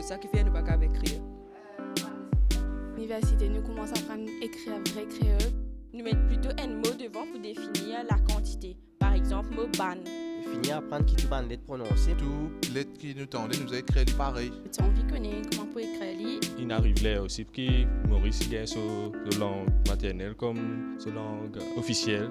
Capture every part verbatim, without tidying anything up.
ça qui fait nous pas qu'avec écrire. L'université, nous commençons à apprendre à écrire vrai créole. Nous mettons plutôt un mot devant pour définir la quantité. Par exemple, mot ban. Finir à apprendre qui tout ban lettre prononcée. Tout lettre qui nous tendait, nous a écrit pareil. Tu as envie de connaître comment pour écrire li. Il arrive là aussi que Maurice a sa langue maternelle comme sa langue officielle.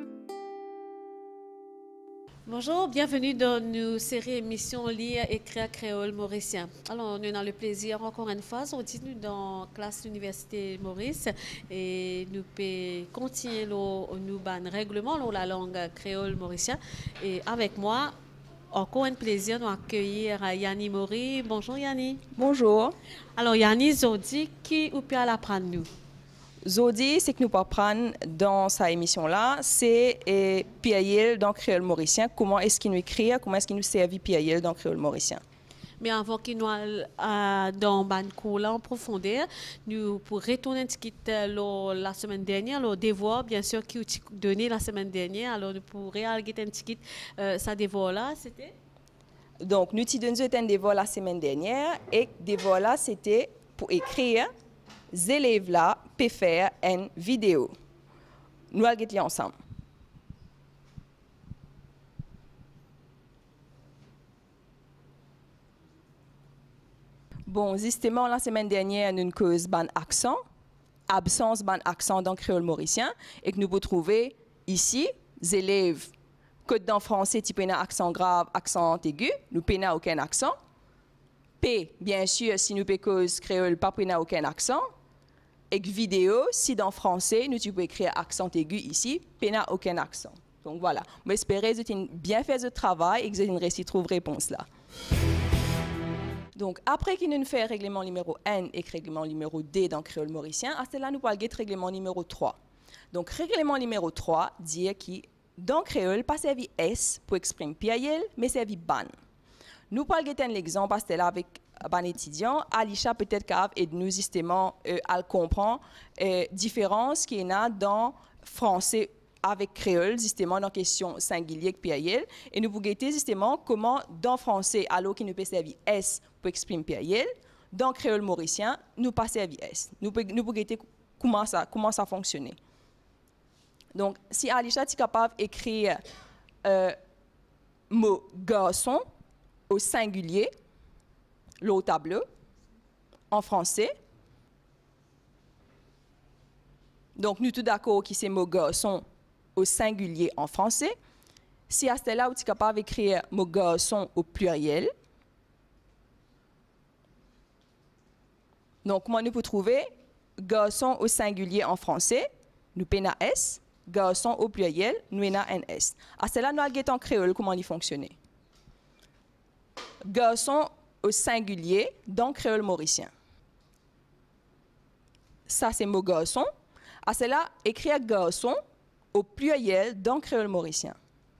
Bonjour, bienvenue dans nos séries émissions Lire, écrire créole mauricien. Alors, nous avons le plaisir encore une fois, aujourd'hui nous dans la classe de l'Université Maurice et nous pouvons continuer nos ban règlements dans la langue créole mauricien. Et avec moi, encore un plaisir d'accueillir Yanni Mori. Bonjour Yanni. Bonjour. Alors Yanni, aujourd'hui, qui ou peut apprendre nous? Zodi, c'est que nous pouvons prendre dans sa émission-là, c'est eh, Piaïel dans créole mauricien. Comment est-ce qu'il nous écrit, comment est-ce qu'il nous servit Piaïel dans créole mauricien. Mais avant qu'il nous euh, dans ban cours là en profondeur, nous pour retourner un petit peu la semaine dernière, le devoir bien sûr qui a donné la semaine dernière, alors nous pour réaliser un petit peu ça devoir là, c'était. Donc nous avons donné un devoir la semaine dernière et devoir là c'était pour écrire. Les élèves là peuvent faire une vidéo. Nous allons les ensemble. Bon, justement, la semaine dernière, nous avons cause ban accent, absence ban accent dans le créole mauricien, et que nous pouvons trouver ici, les élèves, que dans le français, tu as un accent grave, accent aigu, nous n'avons aucun accent. P, bien sûr, si nous avons cause créole, pas aucun accent. Et vidéo, si dans le français, nous tu peux écrire accent aigu ici, P n'a aucun accent. Donc voilà, j'espère que vous avez bien fait ce travail et que vous avez réussi à trouver réponse là. Donc après qu'il nous fait règlement numéro N et règlement numéro D dans le créole mauricien, à cela nous parlons de règlement numéro trois. Donc règlement numéro trois dit que dans le créole, pas servi S pour exprimer piaïel, mais servi ban. Nous parlons de l'exemple parce que là avec un étudiant, Alisha peut-être capable et nous justement euh, à comprendre euh, différence qu'il y en a dans français avec créole justement dans question singulier que piaïel et nous pouvons guetter justement comment dans français alors qu'il nous peut servir S pour exprimer piaïel, dans créole mauricien nous pas servir S. Nous pouvons nous guetter comment ça comment ça fonctionne. Donc si Alisha est capable d'écrire euh, mot garçon au singulier au tableau, en français. Donc, nous tous d'accord que ces mots garçon au singulier en français. Si à ce là, tu es capable d'écrire mot garçon au pluriel. Donc, comment nous pouvons trouver garçon au singulier en français? Nous pena S. Garçon au pluriel, nous pena un S. À ce là, nous allons en créole comment il fonctionne. Garçon au singulier dans le créole mauricien. Ça, c'est mot garçon. À cela, écrire garçon au pluriel dans le créole mauricien.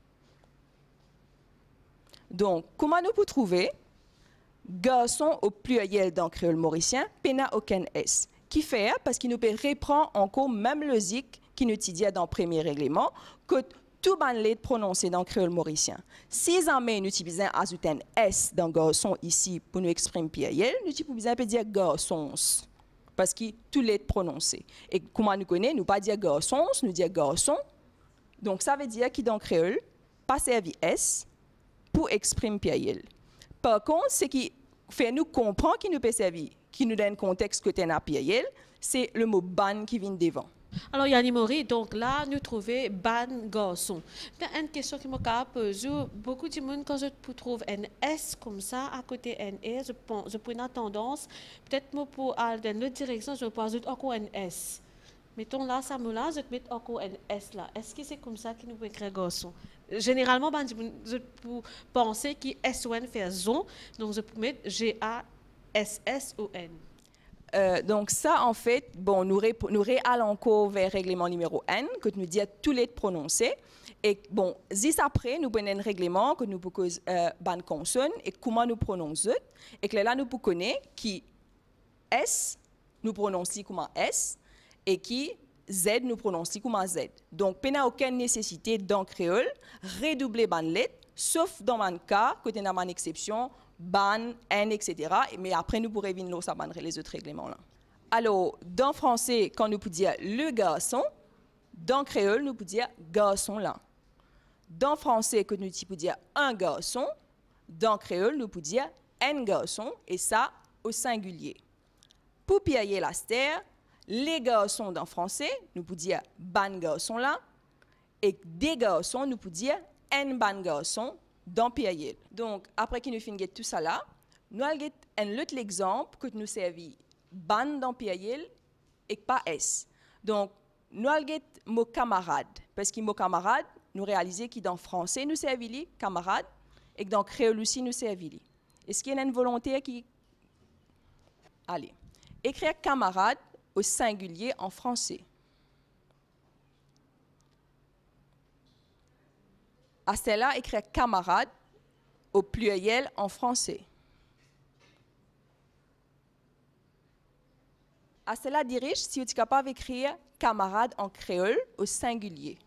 Donc, comment nous pouvons trouver garçon au pluriel dans le créole mauricien, n'a aucun S. Qui fait, parce qu'il nous peut reprendre encore même logique qui nous dit dans le premier règlement, que tout ban lettre prononcé dans le créole mauricien. Si jamais nous utilisons ajouter un S dans garçon ici pour nous exprimer piaïel, nous utilisons peut dire garçons parce que tout lettre prononcé. Et comment nous connaissons, nous pas dire garçons, nous dire garçon. Donc ça veut dire que dans le créole, pas servi S pour exprimer piaïel. Par contre, ce qui fait nous comprendre qui nous peut servir, qui nous donne contexte côté na piaïel, c'est le mot ban qui vient devant. Alors, Yanni Mori, donc là, nous trouvons ban garçon. Une question qui m'a posée, beaucoup de monde, quand je trouve un S comme ça, à côté d'un S, je, pense, je prends tendance, peut-être pour aller dans l'autre direction, je peux ajouter encore un S. Mettons là, ça me là, je mets encore un S là. Est-ce que c'est comme ça que nous pouvons écrire garçon? Généralement, je peux penser que S O N fait zon, donc je peux mettre G A S S O N. Euh, donc ça, en fait, bon, nous, ré, nous réallons encore vers le règlement numéro N, que nous dit tous les prononcés. Et bon, juste après, nous prenons un règlement que nous pouvons euh, ban consonne et comment nous prononçons. Et que là, nous pouvons connaître qui S, nous prononçons comme S, et qui Z, nous prononçons comme Z. Donc, il n'y a aucune nécessité dans le créole redoubler ban lettre, sauf dans mon cas, côté dans mon exception, ban, n, et cetera. Mais après, nous pourrons venir ça les autres règlements-là. Alors, dans français, quand nous pouvons dire le garçon, dans créole, nous pouvons dire garçon-là. Dans français, quand nous pouvons dire un garçon, dans créole, nous pouvons dire un garçon, et ça au singulier. Pour Pierre Laster, les garçons dans français, nous pouvons dire ban garçon-là, et des garçons, nous pouvons dire un ban garçon dans Pierre. Donc, après que nous finissons tout ça là, nous allons un autre exemple que nous servons ban dans Pierre et pas S. Donc, nous allons le mot camarade, parce que le mot camarade, nous réalisons que dans français, nous servons camarade, et que dans créole aussi, nous servons. Est-ce qu'il y a une volonté qui... Allez, écrire camarade au singulier en français. À celle-là, écrire camarade au pluriel en français. À cela dirige si vous êtes capable d'écrire camarade en créole au singulier.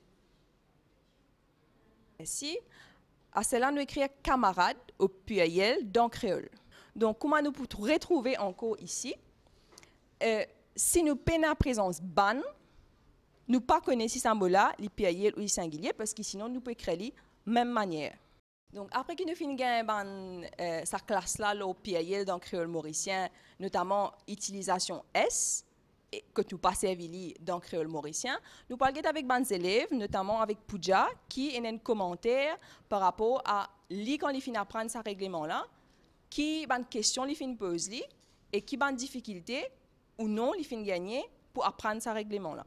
Ainsi, à cela nous écrire camarade au pluriel dans créole. Donc, comment nous pouvons retrouver encore ici? Euh, si nous peinons la présence ban, nous ne connaissons pas si ce mot-là, le pluriel ou le singulier, parce que sinon nous pouvons écrire de la même manière. Donc, après que nous finissons euh, sa classe-là, le pluriel dans le créole mauricien, notamment utilisation S, et que nous passons dans le créole mauricien, nous parlons avec les élèves, notamment avec Pooja, qui a un commentaire par rapport à lui quand il finit d'apprendre ce règlement-là, qui a une question qu'il finit poser et qui a une difficulté ou non il finit gagner pour apprendre ce règlement-là.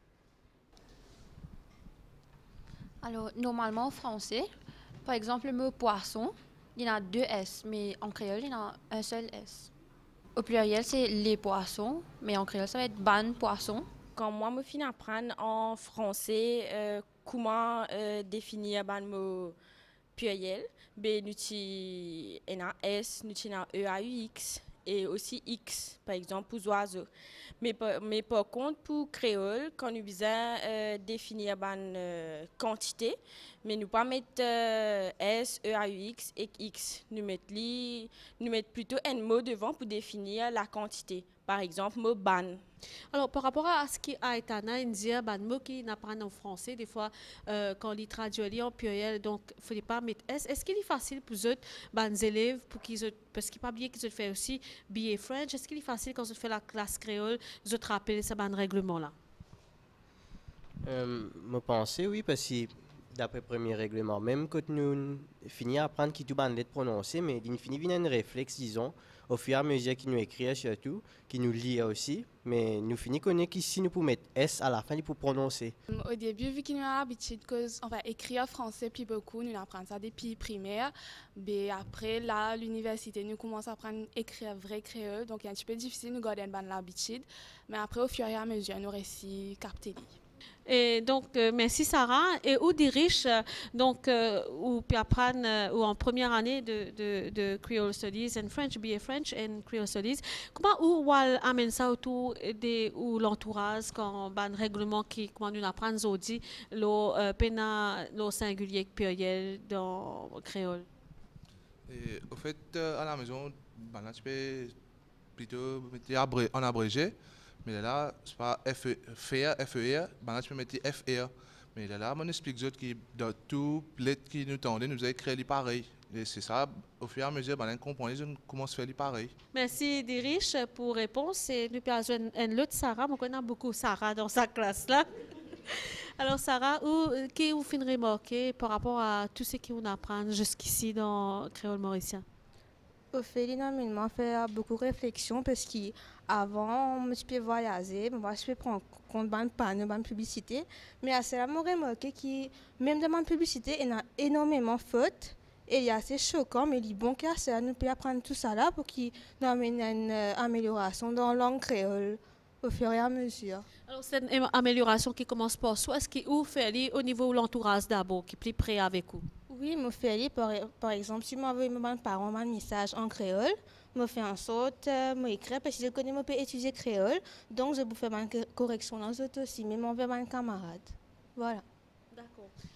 Alors, normalement, en français, par exemple, le mot poisson, il y en a deux S, mais en créole, il y en a un seul S. Au pluriel, c'est les poissons, mais en créole, ça va être ban poisson. Quand moi, je finis d'apprendre en français euh, comment euh, définir le mot pluriel, ben, nous avons un S, nous avons un E A U X et aussi X, par exemple, pour oiseaux. Mais, mais par contre, pour créole, quand nous besoin euh, définir une euh, quantité, mais nous pas mettre euh, S, E A U X et X. Nous mettons nous mettre plutôt un mot devant pour définir la quantité. Par exemple, mot ban. Alors, par rapport à ce qui a été dit, un mot qui n'apprend en français, des fois, euh, quand il traduit en pluriel, donc il ne faut pas mettre S. Est-ce qu'il est facile pour eux, les élèves, pour qu'ils, parce qu'il n'est pas bien qu'ils font aussi B A French, est-ce qu'il est facile quand ils font la classe créole, de te rappeler ce règlement-là? Euh, je pense oui, parce que d'après le premier règlement, même quand nous finissons à apprendre qui tout ban lettre prononcée, mais il finit vient un réflexe, disons, au fur et à mesure qu'il nous écrit surtout, qu'il nous lit aussi, mais nous finissons connaître qu'ici nous pouvons mettre S à la fin pour prononcer. Au début, vu qu'il nous a l'habitude qu'on va écrire français plus beaucoup, nous apprenons ça depuis primaire, mais après, là, à l'université, nous commençons à apprendre à écrire vrai créole, donc c'est un petit peu difficile de garder une bonne habitude, mais après, au fur et à mesure, nous réussissons à capter. Et donc, euh, merci Sarah. Et où dirige, euh, donc, euh, ou puis apprendre, euh, ou en première année de, de, de Creole Studies and French, B A French and Creole Studies, comment ou amène ça autour de ou l'entourage quand un règlement qui, comment nous apprendre aujourd'hui, le euh, pena, le singulier pluriel dans créole? Et au fait, euh, à la maison, ben là, tu peux plutôt mettre en abrégé. Mais là, c'est pas F E R, F E R, ben là, tu peux mettre F R. Mais là, on explique que dans tout lettre qui nous tendait, nous avons créé pareil. Et c'est ça, au fur et à mesure, ben, on comprend comment se fait pareil. Merci Dirich pour réponse. Et nous avons une autre Sarah, on connaît beaucoup Sarah dans sa classe là. Alors Sarah, où, qu'est-ce que vous finissez remarquer par rapport à tout ce qu'on apprend jusqu'ici dans créole mauricien? Au fait, énormément fait beaucoup de réflexion parce qu'avant, je peux voyager, je peux prendre compte de panneaux, de publicité. Mais à cela, je remarqué que même dans la publicité, il y a énormément de fautes. Et il est assez choquant, mais il est bon qu'à cela, nous pouvons apprendre tout ça là pour qu'il nous amène une amélioration dans la langue créole au fur et à mesure. Alors, c'est une amélioration qui commence par soi. Est-ce qu'il fait au niveau de l'entourage d'abord, qui est plus près avec vous? Oui, je fais par, par exemple, si je m'envoie mes parents un message en créole, je fais en sorte de écrire parce que je connais, je peux étudier créole, donc je peux faire une correction dans les autres aussi, mais je vais mes camarades. Voilà. D'accord.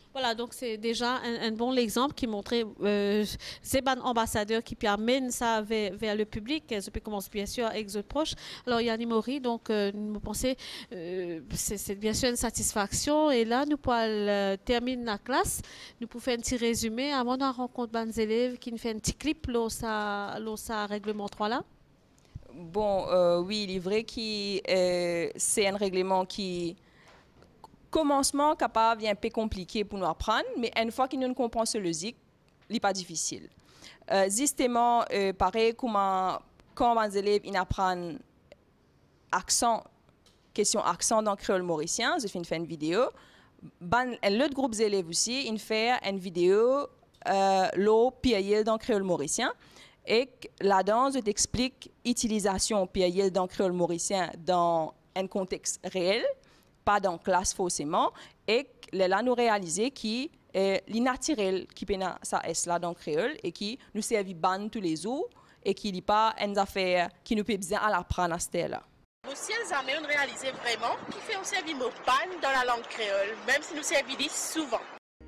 Voilà, donc c'est déjà un, un bon exemple qui montrait euh, ces ban ambassadeurs qui amènent ça vers, vers le public. Je peux commencer bien sûr avec les proches. Alors, Yann Mori, donc, euh, nous pensons, euh, c'est bien sûr une satisfaction. Et là, nous pouvons euh, terminer la classe. Nous pouvons faire un petit résumé avant de rencontrer les élèves qui nous fait un petit clip, là, ça, là, ça règlement trois là. Bon, euh, oui, il est vrai que euh, c'est un règlement qui, commencement, capable, un peu compliqué pour nous apprendre, mais une fois que nous comprenons ce logique, il n'est pas difficile. Euh, justement, euh, pareil, comment, quand les élèves ils apprennent accent, question accent dans le créole mauricien, je fais une vidéo. Ben, l'autre groupe d'élèves aussi, ils font une vidéo, euh, l'eau payée dans le créole mauricien. Et là-dedans, je t'explique l'utilisation payée dans le créole mauricien dans un contexte réel, pas dans la classe forcément, et là, nous réalisons que euh, l'innaturel qui peut ça est là dans le créole et qui nous servent ban tous les jours et qui n'est pas une affaire qui nous peut bien à l'apprendre à ce là. Nous jamais on réalise vraiment qu'il fait aussi servir mot ban dans la langue créole, même si nous servons souvent.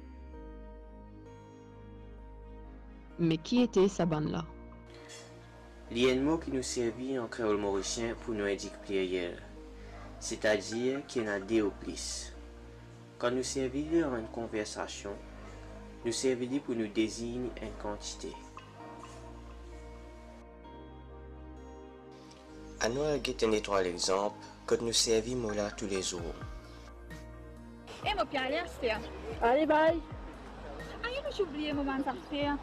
Mais qui était sa ban là? Il y a un mot qui nous servit en créole mauricien pour nous indiquer pluriel, c'est-à-dire qu'il y en a deux ou plus. Quand nous servions en une conversation, nous servions pour nous désigner une quantité. À nous regarder un étoile exemple que nous servions là tous les jours. Eh, mon Pierre, allez, c'est Allez, bye. Ah, j'ai oublié mon moment d'affaires.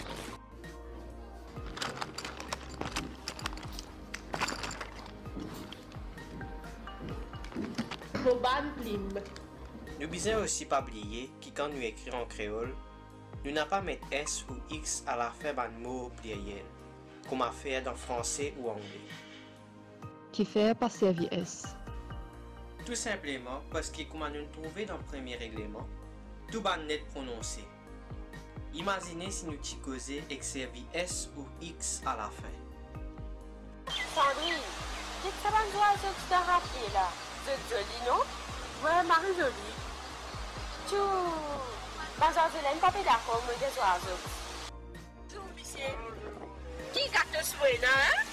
Nous besoin aussi pas oublier que quand nous écrivons en créole, nous n'avons pas mettre S ou X à la fin d'un mot pluriel, comme à faire dans français ou anglais. Qui fait pas servir S? Tout simplement parce que comme nous trouvons dans le premier règlement, tout va net prononcé. Imaginez si nous t'y causions et servir S ou X à la fin. Sandrine, qu'est-ce que ça va nous oiseaux qui t'a rappelé là? C'est joli, non? Ouais, Marie jolie. Tu... Mademoiselle, pas d'accord, mais des oiseaux. Tout, monsieur. Qui gâte le souhait, là, hein?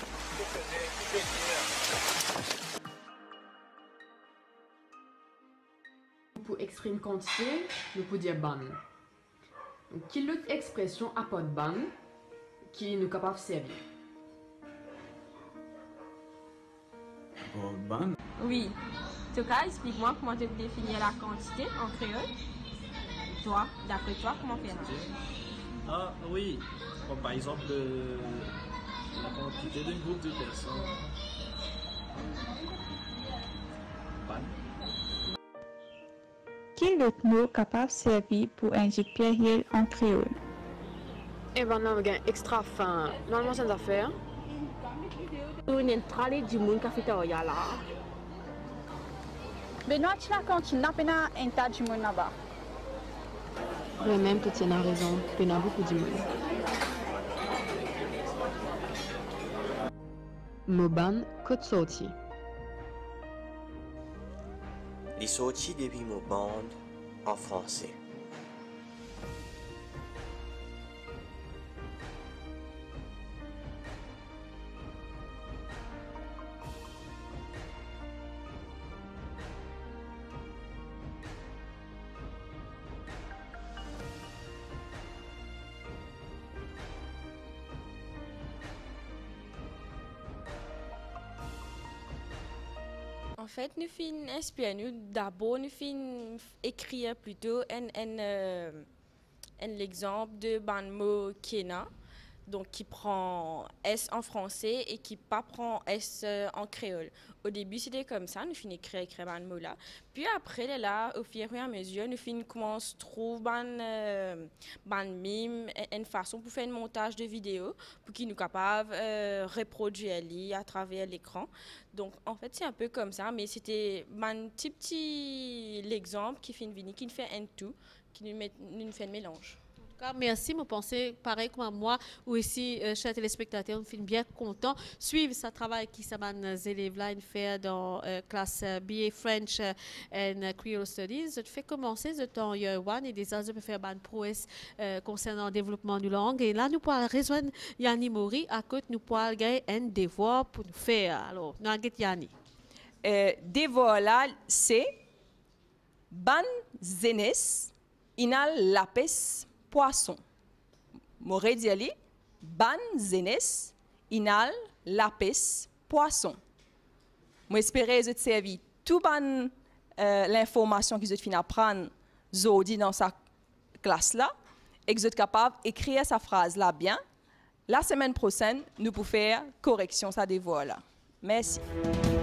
Pour exprimer une quantité, nous pouvons dire ban. Donc, quelle autre expression apporte ban qui nous capable de servir? Oh, ban? Oui. En tout cas, explique-moi comment tu définis la quantité en créole. Toi, d'après toi, comment faire? Ah oui, comme par exemple euh, la quantité d'un groupe de personnes. Ban. Quel autre mot capable de servir pour indiquer pluriel en créole? Eh bien, on a un extra fin. Normalement, c'est une affaire. On est en train de monde cafétéria là. Benoît, tu n'as cantine, n'a pas un tas de monde là-bas. Ouais, même que tu as raison, il y a beaucoup de monde. Mot ban, code sorti. Les sorties depuis mon bande en français. En fait, nous finissons inspirer nous d'abord, nous finissons écrire plutôt un, un, euh, un exemple de ban mot Kena, donc qui prend S en français et qui pas prend S euh, en créole. Au début, c'était comme ça, nous finissons écrire écrire ban mot là. Puis après, là, au fur et à mesure, nous finissons commencer à trouver ban euh, ban mime, une façon pour faire un montage de vidéo pour qu'ils nous capable euh, reproduire li à travers l'écran. Donc en fait, c'est un peu comme ça, mais c'était un petit petit l'exemple qui fait une vini, qui fait un tout, qui nous met nous fait un mélange. cas, merci. Je pense pareil comme moi, ou ici, euh, chers téléspectateurs, on finit bien content. Suivre ce travail qui ces élèves-là fait dans la euh, classe B A French and Creole Studies. Je fais commencer ce temps year one et déjà je peux faire une prouesse euh, concernant le développement de langue. Et là, nous pourrons rejoindre Yanni Mori à côté, nous pourrons gagner un devoir pour nous faire. Alors, nous avons Yanni. Euh, devoir là, c'est ban zenes inal lapis poisson. M'aurait dit ali, ban zenes inal lapis poisson. J'espère que vous avez servi toute euh, l'information que vous avez apprendre aujourd'hui dans sa classe là et que vous êtes capable d'écrire sa phrase là bien. La semaine prochaine, nous pouvons faire correction sa devoir là. Merci.